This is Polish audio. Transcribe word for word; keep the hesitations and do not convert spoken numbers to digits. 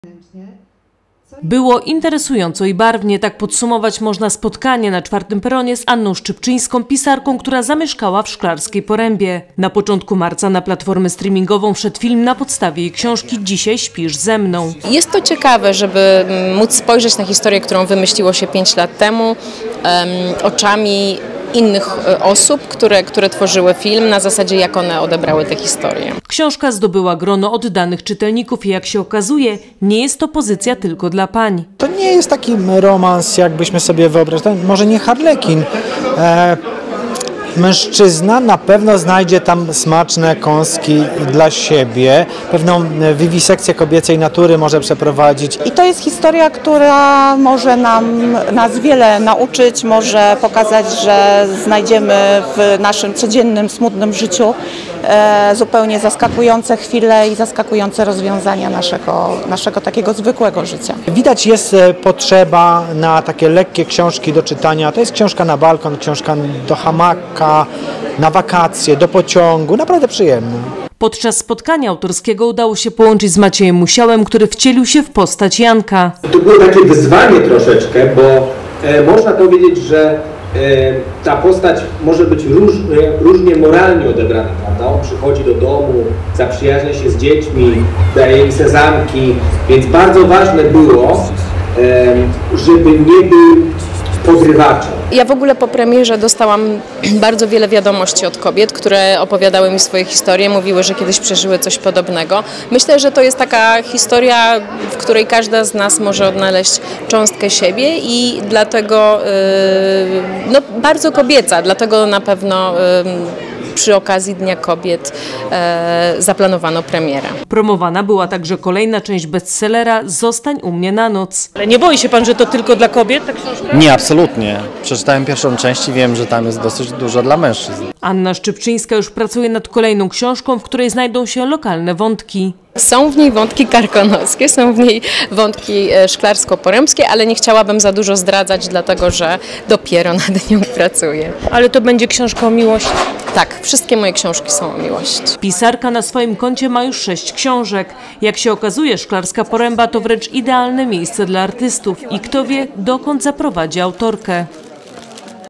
Było interesująco i barwnie, tak podsumować można spotkanie na czwartym peronie z Anną Szczypczyńską, pisarką, która zamieszkała w Szklarskiej Porębie. Na początku marca na platformę streamingową wszedł film na podstawie jej książki Dzisiaj śpisz ze mną. Jest to ciekawe, żeby móc spojrzeć na historię, którą wymyśliło się pięć lat temu, um, oczami innych osób, które, które tworzyły film, na zasadzie jak one odebrały tę historię. Książka zdobyła grono oddanych czytelników i jak się okazuje, nie jest to pozycja tylko dla pań. To nie jest taki romans, jakbyśmy sobie wyobrażali, może nie harlekin. E Mężczyzna na pewno znajdzie tam smaczne kąski dla siebie, pewną wiwisekcję kobiecej natury może przeprowadzić. I to jest historia, która może nam, nas wiele nauczyć, może pokazać, że znajdziemy w naszym codziennym, smutnym życiu e, zupełnie zaskakujące chwile i zaskakujące rozwiązania naszego, naszego takiego zwykłego życia. Widać jest potrzeba na takie lekkie książki do czytania. To jest książka na balkon, książka do hamaka, na wakacje, do pociągu, naprawdę przyjemne. Podczas spotkania autorskiego udało się połączyć z Maciejem Musiałem, który wcielił się w postać Janka. To było takie wyzwanie troszeczkę, bo e, można powiedzieć, że e, ta postać może być róż, e, różnie moralnie odebrana, prawda? On przychodzi do domu, zaprzyjaźnia się z dziećmi, daje im sezamki, więc bardzo ważne było, e, żeby nie był podrywaczem. Ja w ogóle po premierze dostałam bardzo wiele wiadomości od kobiet, które opowiadały mi swoje historie, mówiły, że kiedyś przeżyły coś podobnego. Myślę, że to jest taka historia, w której każda z nas może odnaleźć cząstkę siebie i dlatego yy, no, bardzo kobieca, dlatego na pewno yy, przy okazji Dnia Kobiet e, zaplanowano premierę. Promowana była także kolejna część bestsellera Zostań u mnie na noc. Ale nie boi się pan, że to tylko dla kobiet ta książka? Nie, absolutnie. Przeczytałem pierwszą część i wiem, że tam jest dosyć dużo dla mężczyzn. Anna Szczypczyńska już pracuje nad kolejną książką, w której znajdą się lokalne wątki. Są w niej wątki karkonoskie, są w niej wątki szklarsko-porębskie, ale nie chciałabym za dużo zdradzać, dlatego że dopiero nad nią pracuję. Ale to będzie książka o miłości? Tak, wszystkie moje książki są o miłości. Pisarka na swoim koncie ma już sześć książek. Jak się okazuje, Szklarska Poręba to wręcz idealne miejsce dla artystów i kto wie, dokąd zaprowadzi autorkę.